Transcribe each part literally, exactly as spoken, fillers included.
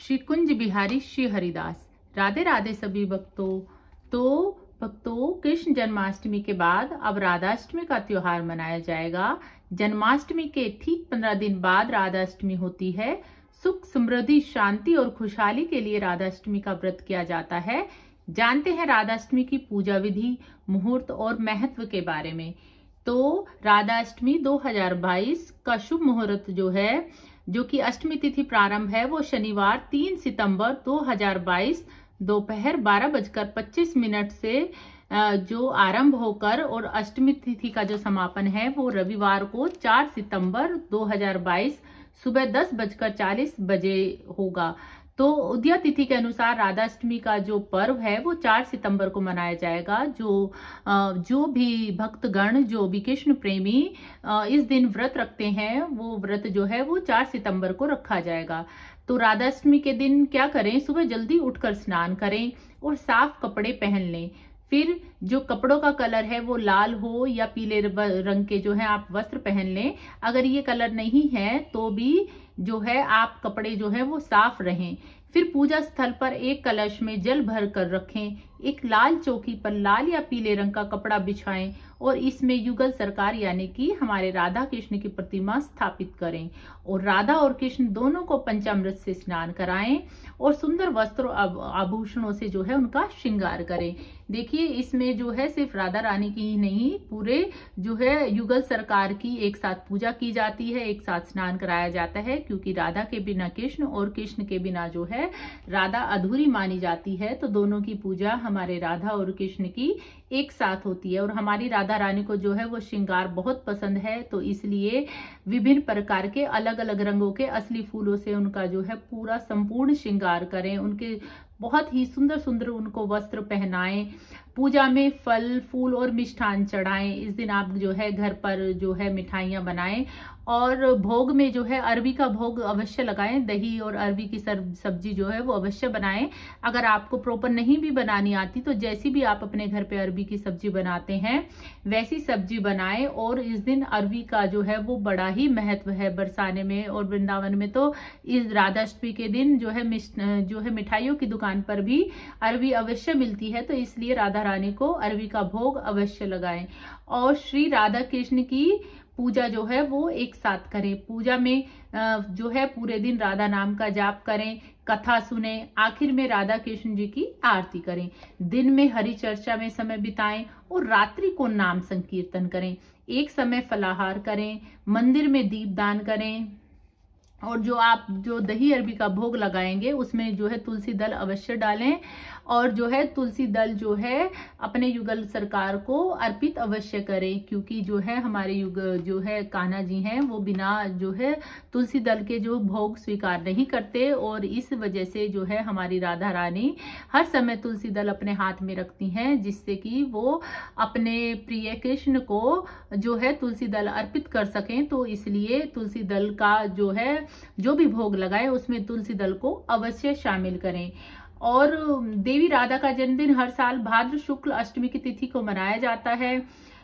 श्री कुंज बिहारी श्री हरिदास। राधे राधे सभी भक्तों। तो भक्तों, कृष्ण जन्माष्टमी के बाद अब राधाष्टमी का त्योहार मनाया जाएगा। जन्माष्टमी के ठीक पंद्रह दिन बाद राधाष्टमी होती है। सुख, समृद्धि, शांति और खुशहाली के लिए राधाष्टमी का व्रत किया जाता है। जानते हैं राधाष्टमी की पूजा विधि, मुहूर्त और महत्व के बारे में। तो राधाष्टमी दो हज़ार बाईस का शुभ मुहूर्त जो है, जो कि अष्टमी तिथि प्रारंभ है, वो शनिवार तीन सितंबर दो हज़ार बाईस दोपहर बारह बजकर पच्चीस मिनट से जो आरंभ होकर और अष्टमी तिथि का जो समापन है वो रविवार को चार सितंबर दो हज़ार बाईस सुबह दस बजकर चालीस बजे होगा। तो उदया तिथि के अनुसार राधाष्टमी का जो पर्व है वो चार सितंबर को मनाया जाएगा। जो जो भी भक्तगण, जो भी कृष्ण प्रेमी इस दिन व्रत रखते हैं, वो व्रत जो है वो चार सितंबर को रखा जाएगा। तो राधाष्टमी के दिन क्या करें? सुबह जल्दी उठकर स्नान करें और साफ कपड़े पहन लें। फिर जो कपड़ों का कलर है वो लाल हो या पीले रंग के जो है आप वस्त्र पहन लें। अगर ये कलर नहीं है तो भी जो है आप कपड़े जो है वो साफ रहें। फिर पूजा स्थल पर एक कलश में जल भर कर रखें। एक लाल चौकी पर लाल या पीले रंग का कपड़ा बिछाएं और इसमें युगल सरकार यानी कि हमारे राधा कृष्ण की प्रतिमा स्थापित करें और राधा और कृष्ण दोनों को पंचामृत से स्नान कराएं और सुंदर वस्त्र आभूषणों से जो है उनका श्रृंगार करें। देखिए, इसमें जो है सिर्फ राधा रानी की ही नहीं, पूरे जो है युगल सरकार की एक साथ पूजा की जाती है, एक साथ स्नान कराया जाता है, क्योंकि राधा के बिना कृष्ण और कृष्ण के बिना जो है राधा अधूरी मानी जाती है। तो दोनों की पूजा हमारे राधा और कृष्ण की एक साथ होती है और हमारी राधा रानी को जो है वो श्रृंगार बहुत पसंद है। तो इसलिए विभिन्न प्रकार के अलग अलग रंगों के असली फूलों से उनका जो है पूरा संपूर्ण श्रृंगार करें। उनके बहुत ही सुंदर सुंदर उनको वस्त्र पहनाएं। पूजा में फल, फूल और मिष्ठान चढ़ाएं। इस दिन आप जो है घर पर जो है मिठाइयां बनाएं और भोग में जो है अरबी का भोग अवश्य लगाएं। दही और अरबी की सब्जी जो है वो अवश्य बनाएं। अगर आपको प्रॉपर नहीं भी बनानी आती तो जैसी भी आप अपने घर पे अरबी की सब्जी बनाते हैं वैसी सब्जी बनाएं। और इस दिन अरबी का जो है वो बड़ा ही महत्व है बरसाने में। और वृंदावन में तो इस राधाष्टमी के दिन जो है जो है मिठाइयों की दुकान पर भी अरबी अवश्य मिलती है। तो इसलिए राधा रानी को अरबी का भोग अवश्य लगाएं और श्री राधा कृष्ण की पूजा जो है वो एक साथ करें। पूजा में जो है पूरे दिन राधा नाम का जाप करें, कथा सुने, आखिर में राधा कृष्ण जी की आरती करें। दिन में हरि चर्चा में समय बिताएं और रात्रि को नाम संकीर्तन करें। एक समय फलाहार करें, मंदिर में दीपदान करें और जो आप जो दही अरबी का भोग लगाएंगे उसमें जो है तुलसी दल अवश्य डालें और जो है तुलसी दल जो है अपने युगल सरकार को अर्पित अवश्य करें, क्योंकि जो है हमारे युग जो है कान्हा जी हैं वो बिना जो है तुलसी दल के जो भोग स्वीकार नहीं करते और इस वजह से जो है हमारी राधा रानी हर समय तुलसी दल अपने हाथ में रखती हैं, जिससे कि वो अपने प्रिय कृष्ण को जो है तुलसी दल अर्पित कर सकें। तो इसलिए तुलसी दल का जो है जो भी भोग लगाए उसमें तुलसी दल को अवश्य शामिल करें। और देवी राधा का जन्मदिन हर साल भाद्र शुक्ल अष्टमी की तिथि को मनाया जाता है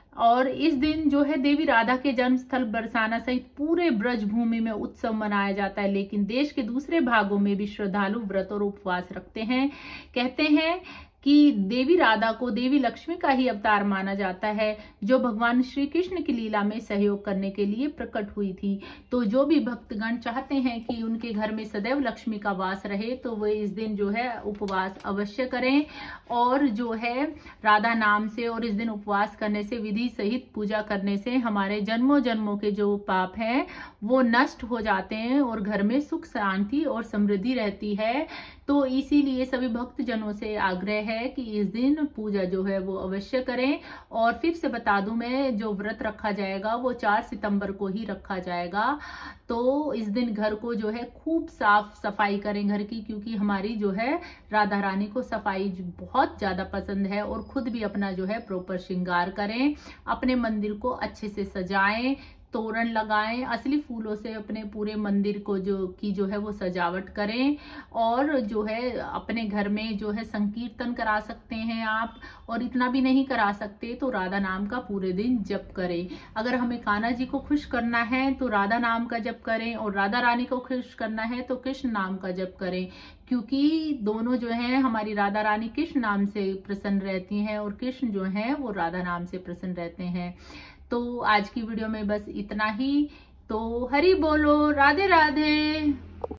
और इस दिन जो है देवी राधा के जन्म स्थल बरसाना सहित पूरे ब्रज भूमि में उत्सव मनाया जाता है। लेकिन देश के दूसरे भागों में भी श्रद्धालु व्रत और उपवास रखते हैं। कहते हैं कि देवी राधा को देवी लक्ष्मी का ही अवतार माना जाता है, जो भगवान श्री कृष्ण की लीला में सहयोग करने के लिए प्रकट हुई थी। तो जो भी भक्तगण चाहते हैं कि उनके घर में सदैव लक्ष्मी का वास रहे तो वे इस दिन जो है उपवास अवश्य करें और जो है राधा नाम से और इस दिन उपवास करने से, विधि सहित पूजा करने से हमारे जन्मों जन्मों के जो पाप हैं वो नष्ट हो जाते हैं और घर में सुख, शांति और समृद्धि रहती है। तो इसीलिए सभी भक्त जनों से आग्रह है कि इस दिन पूजा जो है वो अवश्य करें। और फिर से बता दूं मैं, जो व्रत रखा जाएगा वो चार सितंबर को ही रखा जाएगा। तो इस दिन घर को जो है खूब साफ सफाई करें घर की, क्योंकि हमारी जो है राधा रानी को सफाई बहुत ज्यादा पसंद है। और खुद भी अपना जो है प्रॉपर श्रृंगार करें, अपने मंदिर को अच्छे से सजाएं, तोरण लगाएं, असली फूलों से अपने पूरे मंदिर को जो की जो है वो सजावट करें। और जो है अपने घर में जो है संकीर्तन करा सकते हैं आप, और इतना भी नहीं करा सकते तो राधा नाम का पूरे दिन जप करें। अगर हमें कान्हा जी को खुश करना है तो राधा नाम का जप करें, और राधा रानी को खुश करना है तो कृष्ण नाम का जप करें, क्योंकि दोनों जो है हमारी राधा रानी कृष्ण नाम से प्रसन्न रहती हैं और कृष्ण जो है वो राधा नाम से प्रसन्न रहते हैं। तो आज की वीडियो में बस इतना ही। तो हरि बोलो, राधे राधे।